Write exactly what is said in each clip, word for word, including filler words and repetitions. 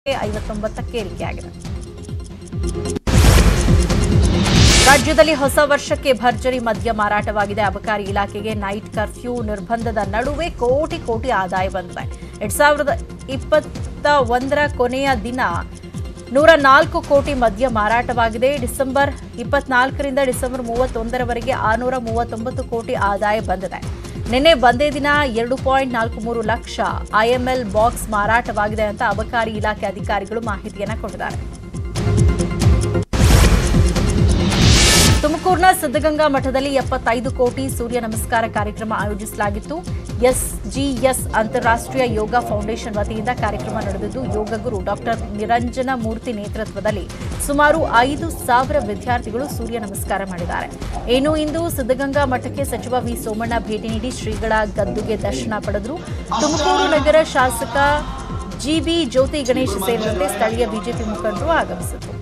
ಐವತ್ತೊಂಬತ್ತಕ್ಕೆ ಏರಿಕೆಯಾಗಿದೆ. ರಾಜ್ಯದಲ್ಲಿ ಹೊಸ ವರ್ಷಕ್ಕೆ ಭರ್ಜರಿ ಮದ್ಯ ಮಾರಾಟವಾಗಿದೆ. ಅಬಕಾರಿ ಇಲಾಖೆಗೆ ನೈಟ್ ಕರ್ಫ್ಯೂ ನಿರ್ಬಂಧದ ನಡುವೆ ಕೋಟಿ ಕೋಟಿ ಆದಾಯ ಬಂದಿದೆ. ಎರಡ್ ಸಾವಿರದ ಇಪ್ಪತ್ತ ಒಂದರ ಕೊನೆಯ ದಿನ ನೂರ ನಾಲ್ಕು ಕೋಟಿ ಮದ್ಯ ಮಾರಾಟವಾಗಿದೆ. ಡಿಸೆಂಬರ್ ಇಪ್ಪತ್ನಾಲ್ಕರಿಂದ ಡಿಸೆಂಬರ್ ಮೂವತ್ತೊಂದರವರೆಗೆ ಆರುನೂರ ಮೂವತ್ತೊಂಬತ್ತು ಕೋಟಿ ಆದಾಯ ಬಂದಿದೆ. ನಿನ್ನೆ ಒಂದೇ ದಿನ ಎರಡು ಪಾಯಿಂಟ್ ನಾಲ್ಕು ಮೂರು ಲಕ್ಷ ಐಎಂಎಲ್ ಬಾಕ್ಸ್ ಮಾರಾಟವಾಗಿದೆ ಅಂತ ಅಬಕಾರಿ ಇಲಾಖೆ ಅಧಿಕಾರಿಗಳು ಮಾಹಿತಿಯನ್ನು ಕೊಟ್ಟಿದ್ದಾರೆ. ತುಮಕೂರಿನ ಸಿದ್ಧಗಂಗಾ ಮಠದಲ್ಲಿ ಎಪ್ಪತ್ತೈದು ಕೋಟಿ ಸೂರ್ಯ ನಮಸ್ಕಾರ ಕಾರ್ಯಕ್ರಮ ಆಯೋಜಿಸಲಾಗಿತ್ತು. ಎಸ್ಜಿಎಸ್ ಅಂತಾರಾಷ್ಟ್ರೀಯ ಯೋಗ ಫೌಂಡೇಶನ್ ವತಿಯಿಂದ ಕಾರ್ಯಕ್ರಮ ನಡೆದಿದ್ದು, ಯೋಗ ಗುರು ಡಾಕ್ಟರ್ ನಿರಂಜನ ಮೂರ್ತಿ ನೇತೃತ್ವದಲ್ಲಿ ಸುಮಾರು ಐದು ಸಾವಿರ ವಿದ್ಯಾರ್ಥಿಗಳು ಸೂರ್ಯ ನಮಸ್ಕಾರ ಮಾಡಿದ್ದಾರೆ. ಇನ್ನು ಇಂದು ಸಿದ್ಧಗಂಗಾ ಮಠಕ್ಕೆ ಸಚಿವ ವಿ ಸೋಮಣ್ಣ ಭೇಟಿ ನೀಡಿ ಶ್ರೀಗಳ ಗದ್ದುಗೆ ದರ್ಶನ ಪಡೆದರು. ತುಮಕೂರು ನಗರ ಶಾಸಕ ಜಿಬಿ ಜ್ಯೋತಿ ಗಣೇಶ್ ಸೇರಿದಂತೆ ಸ್ಥಳೀಯ ಬಿಜೆಪಿ ಮುಖಂಡರು ಆಗಮಿಸಿದರು.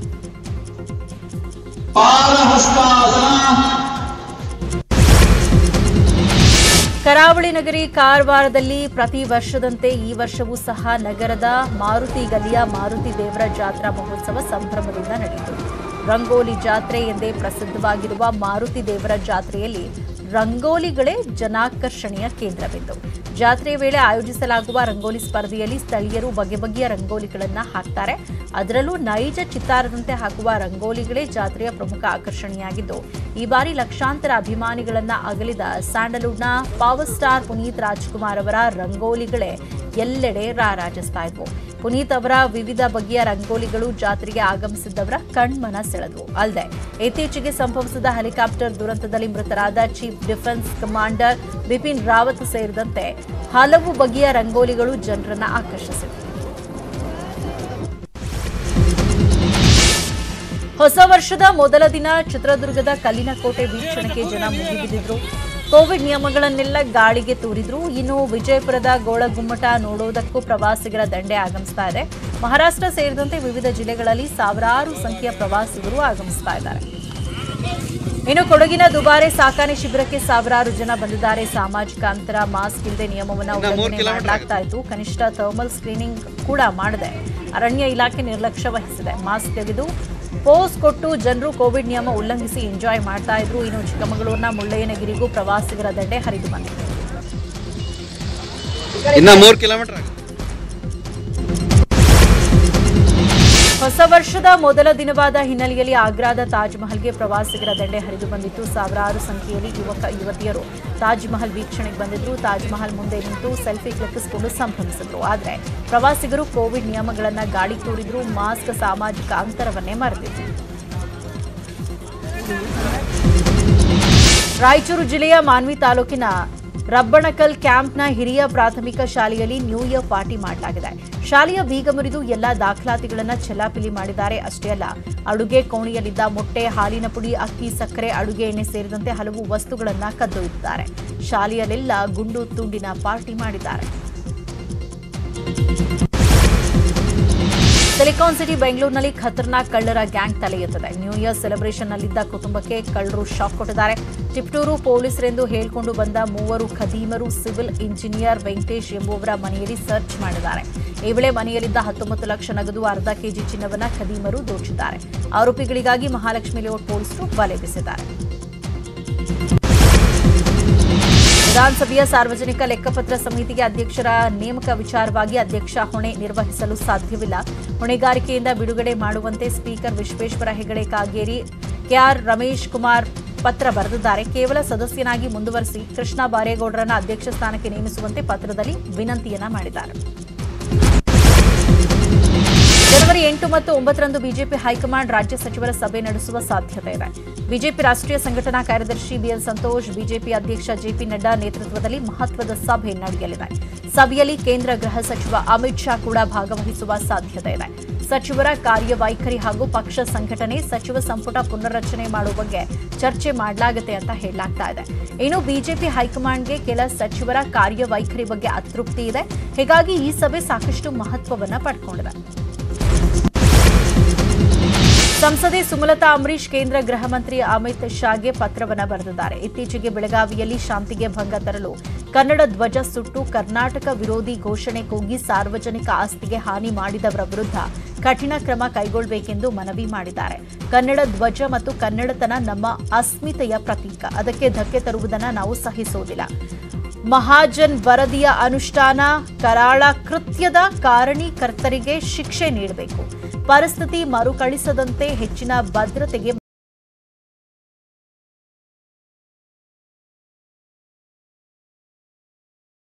ಕರಾವಳಿ ನಗರಿ ಕಾರವಾರದಲ್ಲಿ ಪ್ರತಿ ವರ್ಷದಂತೆ ಈ ವರ್ಷವೂ ಸಹ ನಗರದ ಮಾರುತಿ ಗಲ್ಲಿಯ ಮಾರುತಿ ದೇವರ ಜಾತ್ರಾ ಮಹೋತ್ಸವ ಸಂಭ್ರಮದಿಂದ ನಡೆಯಿತು. ರಂಗೋಲಿ ಜಾತ್ರೆ ಎಂದೇ ಪ್ರಸಿದ್ಧವಾಗಿರುವ ಮಾರುತಿ ದೇವರ ಜಾತ್ರೆಯಲ್ಲಿ ರಂಗೋಲಿಗಳೇ ಜನಾಕರ್ಷಣೆಯ ಕೇಂದ್ರವಿತ್ತು. ಜಾತ್ರೆಯ ವೇಳೆ ಆಯೋಜಿಸಲಾಗುವ ರಂಗೋಲಿ ಸ್ಪರ್ಧೆಯಲ್ಲಿ ಸ್ಥಳೀಯರು ಬಗೆ ಬಗೆಯ ರಂಗೋಲಿಗಳನ್ನು ಹಾಕ್ತಾರೆ. ಅದರಲ್ಲೂ ನೈಜ ಚಿತ್ತಾರದಂತೆ ಹಾಕುವ ರಂಗೋಲಿಗಳೇ ಜಾತ್ರೆಯ ಪ್ರಮುಖ ಆಕರ್ಷಣೆಯಾಗಿದ್ದು, ಈ ಬಾರಿ ಲಕ್ಷಾಂತರ ಅಭಿಮಾನಿಗಳನ್ನ ಅಗಲಿದ ಸ್ಯಾಂಡಲ್ವುಡ್ನ ಪವರ್ ಸ್ಟಾರ್ ಪುನೀತ್ ರಾಜ್ಕುಮಾರ್ ಅವರ ರಂಗೋಲಿಗಳೇ ಎಲ್ಲೆಡೆ ರಾರಾಜಿಸ್ತಾ ಇದ್ವು. ಪುನೀತ್ ಅವರ ವಿವಿಧ ಬಗೆಯ ರಂಗೋಲಿಗಳು ಜಾತ್ರೆಗೆ ಆಗಮಿಸಿದ್ದವರ ಕಣ್ಮನ ಸೆಳೆದವು. ಅಲ್ಲದೆ ಇತ್ತೀಚೆಗೆ ಸಂಭವಿಸಿದ ಹೆಲಿಕಾಪ್ಟರ್ ದುರಂತದಲ್ಲಿ ಮೃತರಾದ chief defence commander Bipin Rawat ಸೇರಿದಂತೆ ಹಲವು ಬಗೆಯ ರಂಗೋಲಿಗಳು ಜನರನ್ನ ಆಕರ್ಷಿಸಿವೆ. ಹೊಸ ವರ್ಷದ ಮೊದಲ ದಿನ ಚಿತ್ರದುರ್ಗದ ಕಲ್ಲಿನ ಕೋಟೆ ವೀಕ್ಷಣೆಗೆ ಜನ ಮುಗಿಬಿದ್ದಿದ್ರು. ಕೋವಿಡ್ ನಿಯಮಗಳನ್ನೆಲ್ಲ ಗಾಳಿಗೆ ತೂರಿದ್ರು. ಇನ್ನು ವಿಜಯಪುರದ ಗೋಳಗುಮ್ಮಟ ನೋಡೋದಕ್ಕೂ ಪ್ರವಾಸಿಗರ ದಂಡೆ ಆಗಮಿಸ್ತಾ ಇದೆ. ಮಹಾರಾಷ್ಟ್ರ ಸೇರಿದಂತೆ ವಿವಿಧ ಜಿಲ್ಲೆಗಳಲ್ಲಿ ಸಾವಿರಾರು ಸಂಖ್ಯೆಯ ಪ್ರವಾಸಿಗರು ಆಗಮಿಸ್ತಾ ಇದ್ದಾರೆ. ಇನ್ನು ಕೊಡಗಿನ ದುಬಾರೆ ಸಾಕಾಣೆ ಶಿಬಿರಕ್ಕೆ ಸಾವಿರಾರು ಜನ ಬಂದಿದ್ದಾರೆ. ಸಾಮಾಜಿಕ ಅಂತರ, ಮಾಸ್ಕ್ ಇಲ್ಲದೆ ನಿಯಮವನ್ನು ಉಲ್ಲಂಘನೆ ಮಾಡಲಾಗ್ತಾ ಇತ್ತು. ಕನಿಷ್ಠ ಥರ್ಮಲ್ ಸ್ಕ್ರೀನಿಂಗ್ ಕೂಡ ಮಾಡದೆ ಅರಣ್ಯ ಇಲಾಖೆ ನಿರ್ಲಕ್ಷ್ಯ ವಹಿಸಿದೆ. ಮಾಸ್ಕ್ ತೆಗೆದು ಪೋಸ್ ಕೊಟ್ಟು ಜನರು ಕೋವಿಡ್ ನಿಯಮ ಉಲ್ಲಂಘಿಸಿ ಎಂಜಾಯ್ ಮಾಡ್ತಾ ಇದ್ರು. ಇನ್ನು ಚಿಕ್ಕಮಗಳೂರಿನ ಮುಳ್ಳಯ್ಯನಗಿರಿಗೂ ಪ್ರವಾಸಿಗರ ದಂಡೆ ಹರಿದು ಬಂದಿದೆ. ಹೊಸ ವರ್ಷದ ಮೊದಲ ದಿನವಾದ ಹಿನ್ನೆಲೆಯಲ್ಲಿ ಆಗ್ರಾದ ತಾಜ್ ಮಹಲ್ಗೆ ಪ್ರವಾಸಿಗರ ದಂಡೆ ಹರಿದು ಬಂದಿತ್ತು. ಸಾವಿರಾರು ಸಂಖ್ಯೆಯಲ್ಲಿ ಯುವಕ ಯುವತಿಯರು ತಾಜ್ ಮಹಲ್ ವೀಕ್ಷಣೆಗೆ ಬಂದಿದ್ರು. ತಾಜ್ ಮಹಲ್ ಮುಂದೆ ನಿಂತು ಸೆಲ್ಫಿ ಕ್ಲಿಕ್ಕಿಸಿಕೊಂಡು ಸಂಭ್ರಮಿಸಿದ್ರು. ಆದರೆ ಪ್ರವಾಸಿಗರು ಕೋವಿಡ್ ನಿಯಮಗಳನ್ನು ಗಾಳಿ ತೂರಿದ್ರು. ಮಾಸ್ಕ್, ಸಾಮಾಜಿಕ ಅಂತರವನ್ನೇ ಮರೆತಿದ್ರು. ರಾಯಚೂರು ಜಿಲ್ಲೆಯ ಮಾನ್ವಿ ತಾಲೂಕಿನ ರಬ್ಬಣಕಲ್ ಕ್ಯಾಂಪ್ನ ಹಿರಿಯ ಪ್ರಾಥಮಿಕ ಶಾಲೆಯಲ್ಲಿ ನ್ಯೂ ಇಯರ್ ಪಾರ್ಟಿ ಮಾಡಲಾಗಿದೆ. ಶಾಲೆಯ ಬೀಗ ಮುರಿದು ಎಲ್ಲಾ ದಾಖಲಾತಿಗಳನ್ನು ಚೆಲ್ಲಾಪಿಲಿ ಮಾಡಿದ್ದಾರೆ. ಅಷ್ಟೇ ಅಲ್ಲ, ಅಡುಗೆ ಕೋಣೆಯಲ್ಲಿದ್ದ ಮೊಟ್ಟೆ, ಹಾಲಿನ ಪುಡಿ, ಅಕ್ಕಿ, ಸಕ್ಕರೆ, ಅಡುಗೆ ಎಣ್ಣೆ ಸೇರಿದಂತೆ ಹಲವು ವಸ್ತುಗಳನ್ನು ಕದ್ದೊಯ್ದಿದ್ದಾರೆ. ಶಾಲೆಯಲ್ಲೆಲ್ಲ ಗುಂಡು ತುಂಡಿನ ಪಾರ್ಟಿ ಮಾಡಿದ್ದಾರೆ. ಸಿಲಿಕಾನ್ ಸಿಟಿ ಬೆಂಗಳೂರಿನಲ್ಲಿ ಖತರ್ನಾಕ್ ಕಳ್ಳರ ಗ್ಯಾಂಗ್ ತಲೆ ಎತ್ತಿದೆ. ನ್ಯೂ ಇಯರ್ ಸೆಲೆಬ್ರೇಷನ್ನಲ್ಲಿದ್ದ ಕುಟುಂಬಕ್ಕೆ ಕಳ್ಳರು ಶಾಕ್ ಕೊಟ್ಟಿದ್ದಾರೆ. ತಿಪಟೂರು ಪೊಲೀಸರೆಂದು ಹೇಳಿಕೊಂಡು ಬಂದ ಮೂವರು ಖದೀಮರು ಸಿವಿಲ್ ಇಂಜಿನಿಯರ್ ವೆಂಕಟೇಶ್ ಎಂಬುವರ ಮನೆಯಲ್ಲಿ ಸರ್ಚ್ ಮಾಡಿದ್ದಾರೆ. ಈ ವೇಳೆ ಮನೆಯಲ್ಲಿದ್ದ ಹತ್ತೊಂಬತ್ತು ಲಕ್ಷ ನಗದು, ಅರ್ಧ ಕೆಜಿ ಚಿನ್ನವನ್ನ ಖದೀಮರು ದೋಚಿದ್ದಾರೆ. ಆರೋಪಿಗಳಿಗಾಗಿ ಮಹಾಲಕ್ಷ್ಮಿ ಲೇಔಟ್ ಪೊಲೀಸರು ಬಲೆ ಬೀಸಿದ್ದಾರೆ. ವಿಧಾನಸಭೆಯ ಸಾರ್ವಜನಿಕ ಲೆಕ್ಕಪತ್ರ ಸಮಿತಿಗೆ ಅಧ್ಯಕ್ಷರ ನೇಮಕ ವಿಚಾರವಾಗಿ ಅಧ್ಯಕ್ಷ ಹೊಣೆ ನಿರ್ವಹಿಸಲು ಸಾಧ್ಯವಿಲ್ಲ. ಹೊಣೆಗಾರಿಕೆಯಿಂದ ಬಿಡುಗಡೆ ಮಾಡುವಂತೆ ಸ್ಪೀಕರ್ ವಿಶ್ವೇಶ್ವರ ಹೆಗಡೆ ಕಾಗೇರಿ ಕೆಆರ್ ರಮೇಶ್ ಕುಮಾರ್ ಪತ್ರ ಬರೆದಿದ್ದಾರೆ. ಕೇವಲ ಸದಸ್ಯನಾಗಿ ಮುಂದುವರೆಸಿ ಕೃಷ್ಣ ಬಾರೇಗೌಡರನ್ನ ಅಧ್ಯಕ್ಷ ಸ್ಥಾನಕ್ಕೆ ನೇಮಿಸುವಂತೆ ಪತ್ರದಲ್ಲಿ ವಿನಂತಿಯನ್ನ ಮಾಡಿದ್ದಾರೆ. ಜನವರಿ ಎಂಟು ಮತ್ತು ಒಂಬತ್ತರಂದು ಬಿಜೆಪಿ ಹೈಕಮಾಂಡ್ ರಾಜ್ಯ ಸಚಿವರ ಸಭೆ ನಡೆಸುವ ಸಾಧ್ಯತೆ ಇದೆ. ಬಿಜೆಪಿ ರಾಷ್ಟ್ರೀಯ ಸಂಘಟನಾ ಕಾರ್ಯದರ್ಶಿ ಬಿಎಲ್ ಸಂತೋಷ್, ಬಿಜೆಪಿ ಅಧ್ಯಕ್ಷ ಜೆಪಿ ನಡ್ಡಾ ನೇತೃತ್ವದಲ್ಲಿ ಮಹತ್ವದ ಸಭೆ ನಡೆಯಲಿದೆ. ಸಭೆಯಲ್ಲಿ ಕೇಂದ್ರ ಗೃಹ ಸಚಿವ ಅಮಿತ್ ಶಾ ಕೂಡ ಭಾಗವಹಿಸುವ ಸಾಧ್ಯತೆ ಇದೆ. ಸಚಿವರ ಕಾರ್ಯವೈಖರಿ ಹಾಗೂ ಪಕ್ಷ ಸಂಘಟನೆ, ಸಚಿವ ಸಂಪುಟ ಪುನರ್ರಚನೆ ಮಾಡುವ ಬಗ್ಗೆ ಚರ್ಚೆ ಮಾಡಲಾಗುತ್ತೆ ಅಂತ ಹೇಳಲಾಗ್ತಾ ಇದೆ. ಇನ್ನು ಬಿಜೆಪಿ ಹೈಕಮಾಂಡ್ಗೆ ಕೆಲ ಸಚಿವರ ಕಾರ್ಯವೈಖರಿ ಬಗ್ಗೆ ಅತೃಪ್ತಿ ಇದೆ. ಹೀಗಾಗಿ ಈ ಸಭೆ ಸಾಕಷ್ಟು ಮಹತ್ವವನ್ನು ಪಡ್ಕೊಂಡಿದೆ. ಸಂಸದೆ ಸುಮಲತಾ ಅಂಬರೀಶ್ ಕೇಂದ್ರ ಗೃಹ ಮಂತ್ರಿ ಅಮಿತ್ ಶಾಗೆ ಪತ್ರವನ್ನು ಬರೆದಿದ್ದಾರೆ. ಇತ್ತೀಚೆಗೆ ಬೆಳಗಾವಿಯಲ್ಲಿ ಶಾಂತಿಗೆ ಭಂಗ ತರಲು ಕನ್ನಡ ಧ್ವಜ ಸುಟ್ಟು ಕರ್ನಾಟಕ ವಿರೋಧಿ ಘೋಷಣೆ ಕೂಗಿ ಸಾರ್ವಜನಿಕ ಆಸ್ತಿಗೆ ಹಾನಿ ಮಾಡಿದವರ ವಿರುದ್ಧ ಕಠಿಣ ಕ್ರಮ ಕೈಗೊಳ್ಳಬೇಕೆಂದು ಮನವಿ ಮಾಡಿದ್ದಾರೆ. ಕನ್ನಡ ಧ್ವಜ ಮತ್ತು ಕನ್ನಡತನ ನಮ್ಮ ಅಸ್ಮಿತೆಯ ಪ್ರತೀಕ. ಅದಕ್ಕೆ ಧಕ್ಕೆ ತರುವುದನ್ನು ನಾವು ಸಹಿಸುವುದಿಲ್ಲ. ಮಹಾಜನ್ ವರದಿಯ ಅನುಷ್ಠಾನ, ಕರಾಳ ಕೃತ್ಯದ ಕಾರಣೀಕರ್ತರಿಗೆ ಶಿಕ್ಷೆ ನೀಡಬೇಕು. ಪರಿಸ್ಥಿತಿ ಮರುಕಳಿಸದಂತೆ ಹೆಚ್ಚಿನ ಭದ್ರತೆಗೆ